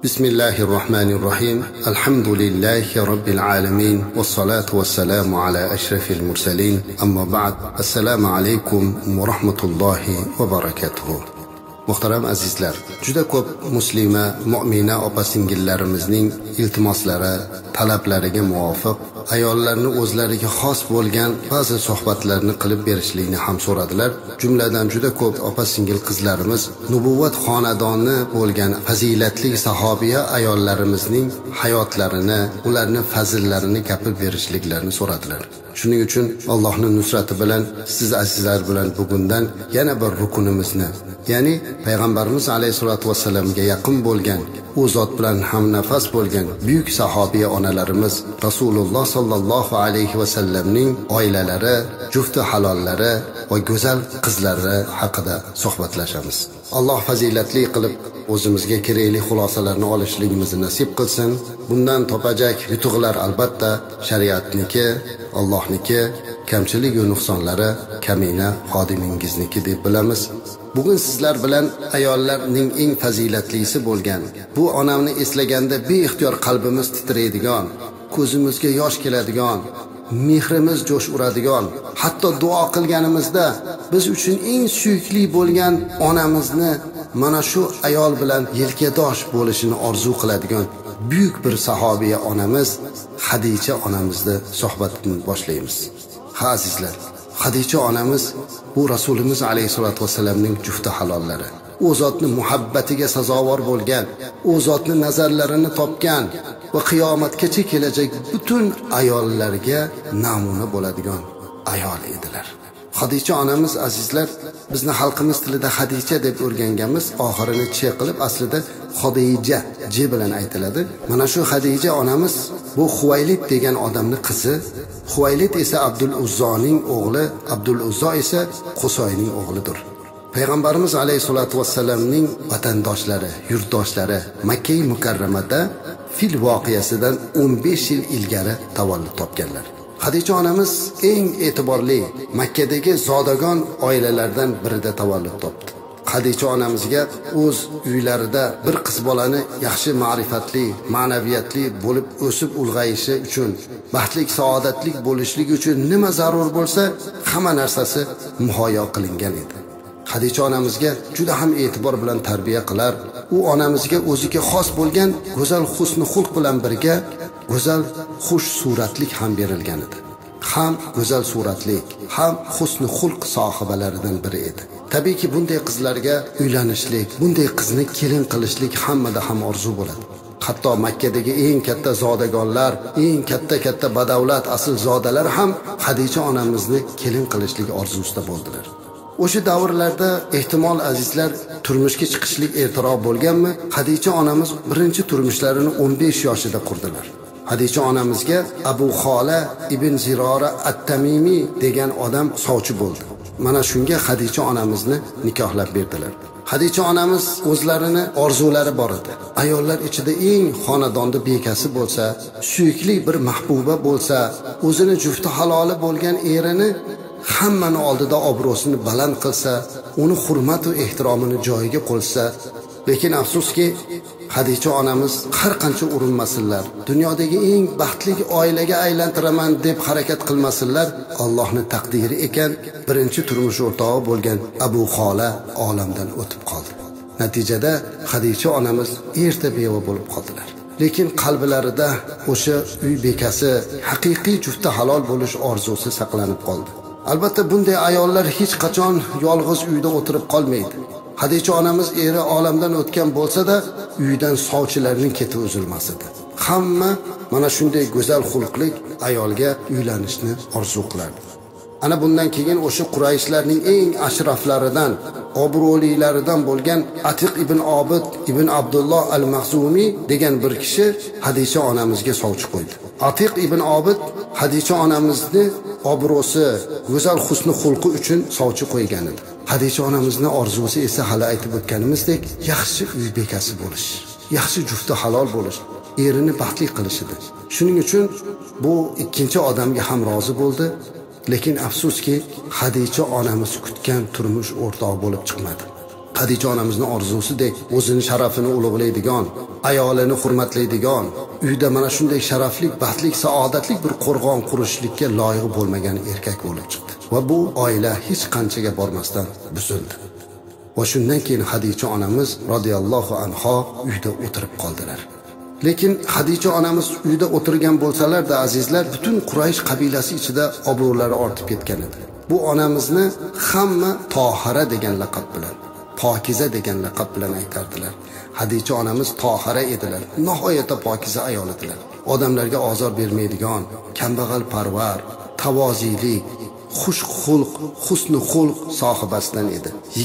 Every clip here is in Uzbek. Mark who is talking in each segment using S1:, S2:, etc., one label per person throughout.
S1: بسم الله الرحمن الرحيم الحمد لله رب العالمين والصلاة والسلام على أشرف المرسلين أما بعد السلام عليكم ورحمة الله وبركاته. Muhtaram azizlar, juda ko'p muslima, mu'mina opa-singillarimizning iltimoslari, talablariga muvofiq ayollarni o'zlariga xos bo'lgan ba'zi suhbatlarni qilib berishlikni ham so'radilar. Jumladan juda ko'p opa-singil qizlarimiz nubuvvat xonadoni bo'lgan fazilatli sahobiya ayollarimizning hayotlarini, ularning fazillarini gapirib berishliklarini so'radilar. Shuning uchun Allohning nusrati bilan siz azizlar bilan bugundan yana bir rukunimizni, ya'ni payg'ambarimiz alayhisolatu vasallamga yaqin bo'lgan, u zot bilan ham nafas bo'lgan buyuk sahobiya onalarimiz Rasululloh sallallohu alayhi vasallamning oilalari, jufti halollari va go'zal qizlari haqida suhbatlashamiz. Alloh fazilatli qilib o'zimizga kerakli xulosalarni olishligimizni nasib qilsin. Bundan topajak yutuqlar albatta shariatniki, Allohniki, kamchilik va nuqsonlari kamina xodimingizniki deb bilamiz. Bugun sizlar bilan ayollarning eng fazilatlisi bo'lgan, bu onamni eslaganda beixtiyor qalbimiz titraydigan, ko'zimizga yosh keladigan, mehrimiz jo'sh uradigan, hatto duo qilganimizda biz uchun eng suyukli bo'lgan onamizni mana shu ayol bilan yelkadosh bo'lishini orzu qiladigan buyuk bir sahobiya onamiz Xadicha onamizni suhbatini boshlaymiz. Ha azizlar, Xadicha onamiz bu Rasulimiz alayhisolatu vasallamning jufti halollari. U zotning muhabbatiga sazovor bo'lgan, u zotning nazarlarini topgan va qiyomatgacha kelajak butun ayollarga namuna bo'ladigan ayol edilar. Xadicha onamiz azizlar, bizni xalqimiz tilida Xadicha deb o'rganganmiz, oxirini che qilib aslida Xodija je bilan aytiladi. Mana shu Xadicha onamiz bu Xuvaylid degan odamning qizi. Xuvaylid esa Abdul Uzzoning o'g'li, Abdul Uzzo esa Qusoyning o'g'lidir. Payg'ambarimiz alayhisolatu vasallamning vatandoshlari, yurtdoshlari Makka Mukarramada fil voqeasidan 15 yil ilgari tavallud topganlar. Xadicha onamiz eng e'tiborli Makkadagi zodagon oilalardan birida tavallud topdi. Xadicha onamizga o'z uylarida bir qiz bolani yaxshi ma'rifatli, ma'naviyatli bo'lib o'sib ulg'ayishi uchun, baxtli, saodatli bo'lishligi uchun nima zarur bo'lsa, hamma narsasi muhayyo qilingan edi. Xadicha onamizga juda ham e'tibor bilan tarbiya qilar, u onamizga o'ziga xos bo'lgan go'zal husni xulq bilan birga go'zal xush suratlik ham berilgan edi. Ham go'zal suratlik, ham husni xulq sohibalaridan biri edi. Tabiiyki bunday qizlarga uylanishlik, bunday qizni kelin qilishlik hammada ham orzu bo'ladi. Hatto Makkadagi eng katta zodagonlar, eng katta badavlat asl zodalar ham Xadicha onamizni kelin qilishlik orzusida bo'ldilar. O'sha davrlarda ehtimol azizlar turmushga chiqishlik ertaroq bo'lganmi, Xadicha onamiz birinchi turmushlarini 15 yoshida qurdilar. Xadicha onamizga Abu Xola ibn Zirora at-Tamimi degan odam sovchi bo'ldi. Mana shunga Xadicha onamizni nikohlab berdilar. Xadicha onamiz o'zlarini orzulari bor edi. Ayollar ichida eng xonadonda bekasi bo'lsa, suyukli bir mahbuba bo'lsa, o'zini jufti haloli bo'lgan erini hammani oldida obro'sini baland qilsa, uni hurmat va ehtiromini joyiga qo'ysa, lekin afsuski Xadicha onamiz har qancha urinmasinlar, dunyodagi eng baxtli oilaga aylantiraman deb harakat qilmasinlar, Allohning taqdiri ekan, birinchi turmush o'rtog'i bo'lgan Abu Xola olamdan o'tib qoldi. Natijada Xadicha onamiz erta beva bo'lib qoldilar. Lekin qalblarida o'sha uy bekasi, haqiqiy jufti halol bo'lish orzusi saqlanib qoldi. Albatta bunday ayollar hech qachon yolg'iz uyda o'tirib qolmaydi. Xadicha onamiz eri olamdan o'tgan bo'lsa-da, uydan sovchilarning keti uzilmas edi. Hamma mana shunday go'zal xulqli ayolga uylanishni orzu qilardi. Ana bundan keyin o'sha Qurayshlarning eng ashraflaridan, obro'lilaridan bo'lgan Atiq ibn Obid ibn Abdulloh al-Mahzumi degan bir kishi Xadicha onamizga sovchi qo'ydi. Atiq ibn Obid Xadicha onamizni obro'si, go'zal husni xulqi uchun sovchi qo'ygan edi. Xadicha onamizning orzusi esa hali aytib o'tganimizdek, yaxshi uy bekasi bo'lish, yaxshi jufti halol bo'lish, erini baxtli qilish edi. Shuning uchun bu ikkinchi odamga ham rozi bo'ldi, lekin afsuski Xadicha onamiz kutgan turmush o'rtoq bo'lib chiqmadi. Hadicha onamizning orzusidek o'zini sharafini ulug'laydigan, ayolini hurmatlaydigan, uyda mana shunday sharafli, baxtli, saodatli bir qo'rg'on qurishlikka loyiq bo'lmagan erkak bo'lib chiqdi. Va bu oila hech qanchaga bormasdan buzildi. Va shundan keyin Hadicha onamiz radhiyallohu anha uyda o'tirib qoldilar. Lekin Hadicha onamiz uyda o'tirgan bo'lsalar-da azizlar, butun Quraysh qabilasi ichida obro'lari ortib ketgan edi. Bu onamizni hamma Tohira degan laqab bilan, Pokiza degan laqab bilan aytardilar. Hadicha onamiz Tohira edilar. Nihoyatda pokiza ayol edilar. Odamlarga ozor bermaydigan, kambag'al parvar, tavozilik, xush xulq, husni xulq sohibasidan edi.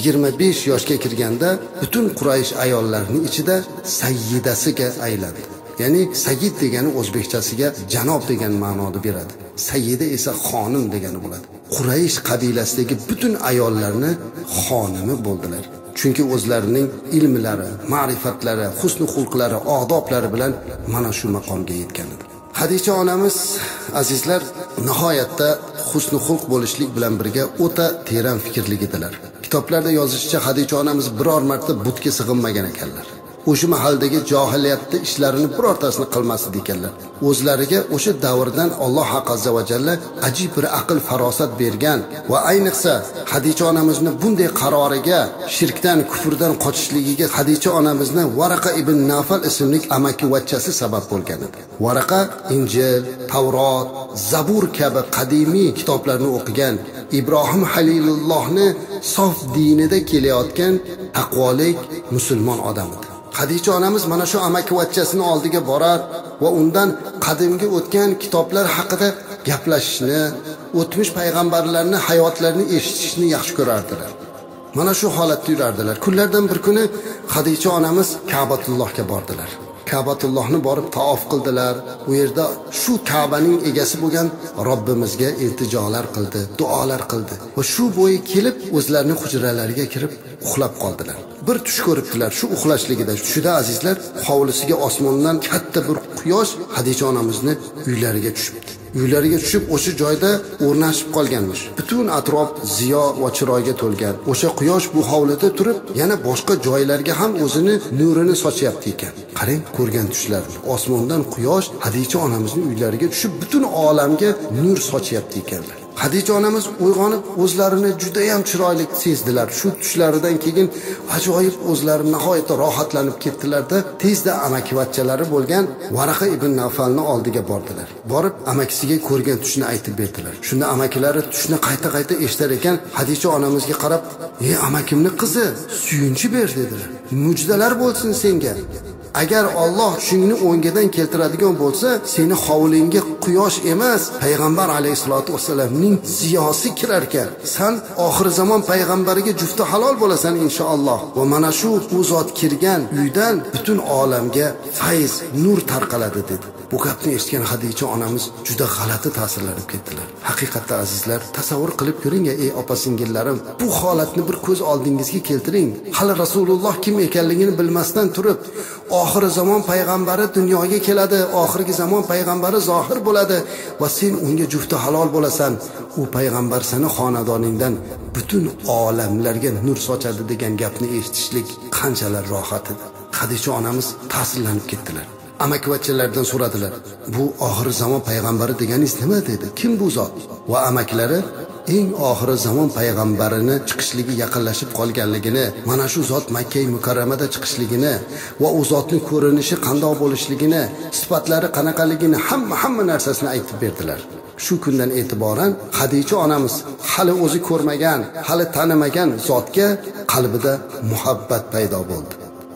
S1: 25 yoshga kirganda butun Quraysh ayollarining ichida sayyidasiga aylandi. Ya'ni sayyid degani o'zbekchasiga janob degan ma'noni beradi. Sayyida esa xonim degani bo'ladi. Quraysh qabilasidagi butun ayollarni xonimi bo'ldilar. Chunki o'zlarining ilmlari, ma'rifatlari, husni xulqlari, odoblari bilan mana shu maqomga yetgan edi. Hadicha onamiz azizlar nihoyatda husni xulq bo'lishlik bilan birga o'ta teran fikrli edilar. Kitoblarda yozishicha Hadicha onamiz biror marta butga sig'inmagan ekanlar. O'sha mahaldagi johiliyatda ishlarini birortasini qilmasdi ekanlar. O'zlariga o'sha davrdan Alloh azza va jalla ajib bir aql farosat bergan va ayniqsa Hadicha onamizni bunday qaroriga, shirkdan, kufrdan qochishligiga Hadicha onamizni Varaqa ibn Nafal ismli amakivachchasi sabab bo'lgan edi. Varaqa Injil, Tavrot, Zabur kabi qadimiy kitoblarni o'qigan, Ibrohim Halilullohni sof dinida kelayotgan taqvolik musulmon odam edi. Hadicha onamiz mana shu amakivachchasini oldiga borar va undan qadimgi o'tgan kitoblar haqida gaplashishni, o'tmish payg'ambarlarning hayotlarini eshitishni yaxshi ko'rardilar. Mana shu holatda yurardilar. Kunlardan bir kuni Hadicha onamiz Ka'batullohga bordilar. Ka'batullohni borib taof qildilar. U yerda shu Ka'baning egasi bo'lgan Robbimizga iltijolar qildi, duolar qildi. Va shu bo'yi kelib o'zlarining hujralariga kirib uxlab qoldilar. Bir tush ko'ribdilar. Shu uxlashligida tushida azizlar hovlisiga osmondan katta bir quyosh Hadicha onamizni uylariga tushibdi. Uylariga tushib o'sha joyda o'rnashib qolganmish. Butun atrof ziyo va chiroyga to'lgan. O'sha quyosh bu hovlida turib, yana boshqa joylarga ham o'zini nurini sochyapti ekan. Qarang, ko'rgan tushlarni. Osmondan quyosh Hadicha onamizning uylariga tushib, butun olamga nur sochyapti ekanlar. Hadicha onamiz uyg'onib, o'zlarini juda ham chiroyli sezdilar. Shu tushlaridan keyin ajoyib o'zlari nihoyatda rohatlanib ketdilar-da, tezda amakivachchalari bo'lgan Varaqa ibn Nafalni oldiga bordilar. Borib amakisiga ko'rgan tushni aytib berdilar. Shunda amakilari tushni qayta-qayta eshitar ekan, Hadicha onamizga qarab, "Ey amakimning qizi, suyunchi ber" dedilar. "Mujdalar bo'lsin senga. Agar Alloh tushingni o'ngidan keltiradigan bo'lsa, seni hovlingga quyosh emas, payg'ambar alayhisolatu vasallamning ziyosi kirar ekan. Sen oxir zamon payg'ambariga jufti halol bo'lasan inshaalloh. Va mana shu u zot kirgan uydan butun olamga fayz, nur tarqaladi" dedi. Bu gapni eshitgan Hadicha onamiz juda g'alati ta'sirlanib ketdilar. Haqiqatda azizlar, tasavvur qilib ko'ring, ey opa-singillarim, bu holatni bir ko'z oldingizga keltiring. Hali Rasululloh kim ekanligini bilmasdan turib, oxir zamon payg'ambari dunyoga keladi, oxirgi zamon payg'ambari zohir bo'ladi va sen unga jufti halol bo'lasan. U payg'ambar seni xonadoningdan butun olamlarga nur sochadi degan gapni eshitishlik qanchalar rohat edi. Hadicha onamiz ta'sirlanib ketdilar. Amakivachchalardan so'radilar, "Bu oxir zamon payg'ambari deganingiz nima?" dedi. "Kim bu zot?" Va amaklari eng oxir zamon payg'ambarini chiqishligi yaqinlashib qolganligini, mana shu zot Makka mukarramada chiqishligini va u zotning ko'rinishi qanday bo'lishligini, sifatlari qanaqaligini hamma narsasini aytib berdilar. Shu kundan e'tiboran Hadicha onamiz hali o'zi ko'rmagan, hali tanimagan zotga qalbida muhabbat paydo bo'ldi.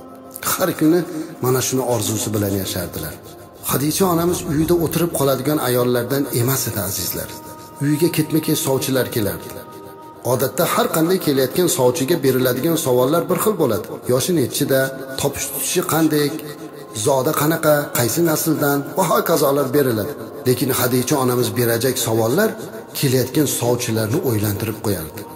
S1: Har kuni mana shuni orzusi bilan yashardilar. Hadicha onamiz uyida o'tirib qoladigan ayollardan emas edi azizlar. Uyiga ketma-ket sovchilar kelardi. Odatda har qanday kelayotgan sovchiga beriladigan savollar bir xil bo'ladi. Yoshi nechida, topish tutishi qanday, zoda qanaqa, qaysi nasldan va hokazolar beriladi. Lekin Hadicha onamiz berajak savollar kelayotgan sovchilarni o'ylantirib qo'yardi.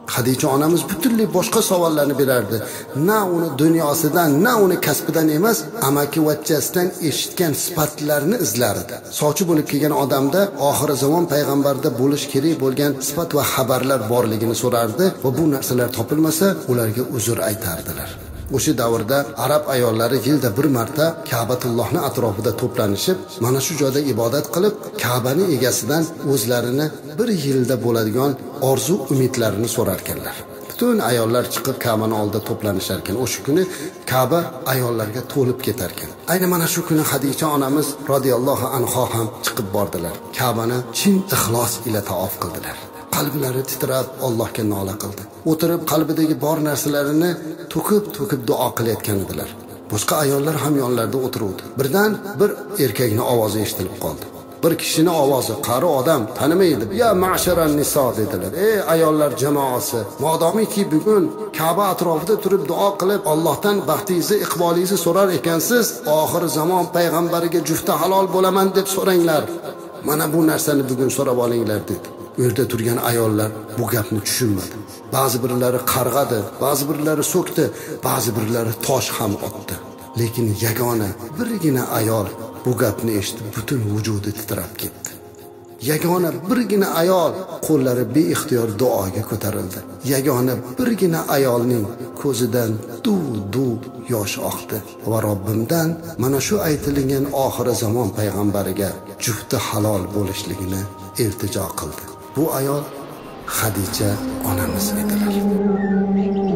S1: Xadicha onamiz butunlay boshqa savollarni berardi. Na uni dunyosidan, na uni kasbidan emas, amakivachchasidan eshitgan sifatlarni izlardi. Sochi bo'lib kelgan odamda oxir zamon payg'ambarda bo'lish kerak bo'lgan sifat va xabarlar borligini so'rardi va bu narsalar topilmasa, ularga uzr aytardilar. O'sha davrda arab ayollari yilda bir marta Ka'batullohning atrofida to'planishib, mana shu joyda ibodat qilib, Ka'bani egasidan o'zlarini bir yilda bo'ladigan orzu umidlarini so'rar ekanlar. Butun ayollar chiqib Ka'bani oldida to'planishar ekan. O'sha kuni Ka'ba ayollarga to'lib ketar ekan. Ayni mana shu kuni Xadicha onamiz radhiyallohu anha ham chiqib bordilar. Ka'bani chin ixlos ila tavof qildilar. Qalblari titrab Allohga nola qildi. O'tirib qalbidagi bor narsalarini to'kib duo qilayotgan edilar. Boshqa ayollar ham yonlarida o'tiruvdi. Birdan bir erkakning ovozi eshitilib qoldi. Bir kishining ovozi, qari odam, tanimaydi. "Ya ma'sharan niso" dedilar. "Ey ayollar jamoasi, modomiki bugun Ka'ba atrofida turib duo qilib, Allohdan baxtingizni, iqbolingizni so'rar ekansiz, oxir zamon payg'ambariga jufti halol bo'laman deb so'ranglar. Mana bu narsani bugun so'rab olinglar" dedi. U yerda turgan ayollar bu gapni tushunmadi. Ba'zi birlari qarg'adi, ba'zi birlari so'kdi, ba'zi birlari tosh ham otdi. Lekin yagona birgina ayol bu gapni eshitib butun vujudi titrab ketdi. Yagona birgina ayol qo'llari beixtiyor duoga ko'tarildi. Yagona birgina ayolning ko'zidan duv yosh oqdi va Robbimdan mana shu aytilgan oxir zamon payg'ambariga jufti halol bo'lishligini iltijo qildi. Bu ayol Xadicha onamiz edilar.